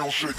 down, shake.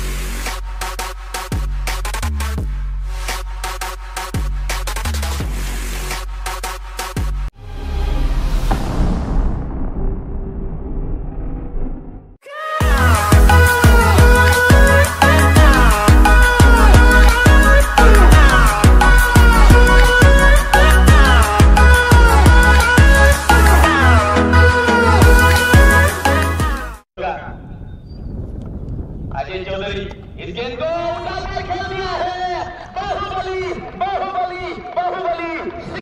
Ajay Chaudhari इस गेंद को उठा कर खेल दिया है। बाहुबली बाहुबली बाहुबली।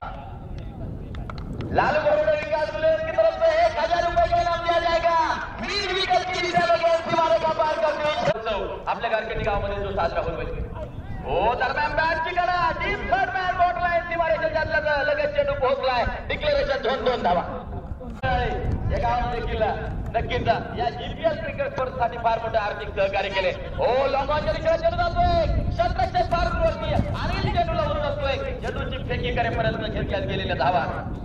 लालू घोड़े की तरफ से 1000 रुपए का इनाम दिया जाएगा। मीर विकेट की दिशा में गेंद सीमारे का पार करते आपल्या गारकेटी गावामध्ये जो साजरा होईल हो दरम्यान बॅटची कडा डीप थर्ड मॅन बोटलाय सीमारेच्या लगेच चेंडू पोहोचलाय। डिक्लेरेशन 2-2 धावा एका देखील नक्कीच या जीपीएल क्रिकेट स्पर्धेसाठी फार मोठे आर्थिक सहकार्य केले हो। लॉंगॉनच्या दिशेला चेंडू जातोय शतकच्या फार दूरवरती आणि चेंडूला उडून जातोय। चेंडूची फेकी करेपर्यंत खेळण्यात गेलेल्या धावा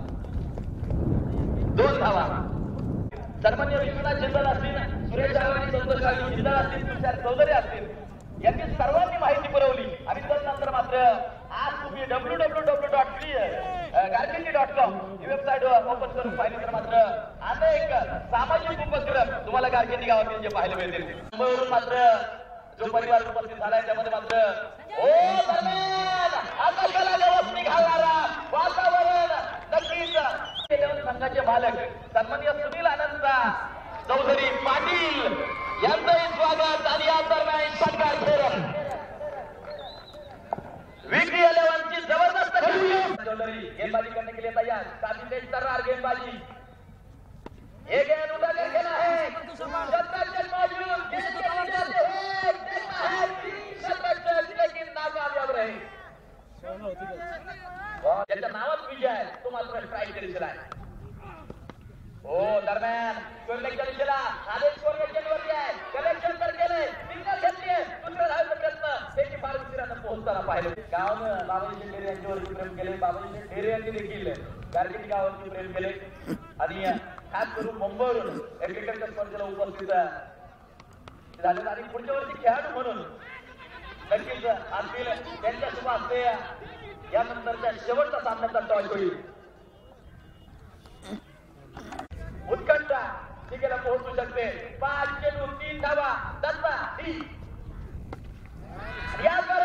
2 धावा। सन्मान्य विश्वनाथ जिंदाल असतील सुरेश जाधव संतोष जिंदाल असतील तुषार चौधरी असतील यांनी सर्वांनी माहिती पुरवली आणि त्यानंतर मात्र आज तुम्ही www.garkindi.com ही वेबसाईट ओपन करून पाहिली तर मात्र अनेक सामाजिक उपक्रम तुम्हाला गारकेटी गावातील जे पाहायला मिळतील। मुंबईवरून मात्र जो परिवार उपस्थित झालाय त्यामध्ये मात्र ओ दरम्यान आकाशाला गवस निघालणारा वातावरण नक्कीच संघाचे मालक सन्माननीय सुनील आनंद चौधरी पाटील यांचंही स्वागत आणि या दरम्यान षटकार खेळ विकी 11 की जबरदस्त चौधरी गेंदबाजी करने के लिए तैयार। काफी तेज तर्रार गेंदबाजी ये गेंद उड़ा कर खेला है शतक मौजूद गेंद के नीचे है देखना है शतक लेकिन नाकामयाब रहे। ज्याच्या नावात विजय आहे तो मात्र स्ट्राईक दिलेला आहे हो। दरम्यान कोल्लेच्या दिशेला आदेश कोल्लेच्यावरती आहे कलेक्शन तर केलंय सिग्नल घेतलीये दुसऱ्या धावेचा प्रयत्न त्याची फार उशिराने पोहोचताना पाहिलं। गावानं बाबाजी ढेरे यांच्यावरती प्रेम केले। बाबाजी ढेरे यांनी देखील गारकेटी गावावरती प्रेम केले आणि खास करून मुंबईवरून क्रिकेटच्या स्पर्धेला उपस्थित झाले आणि पुढच्या वर्षी खेळाडू म्हणून नक्कीच असतील त्यांच्या शुभ असते यानंतरच्या शेवटचा सामन्याचा टॉस होईल। उत्कंठा टिकेला पोहोचू शकते 5 चेंडू 3 धावा 10 या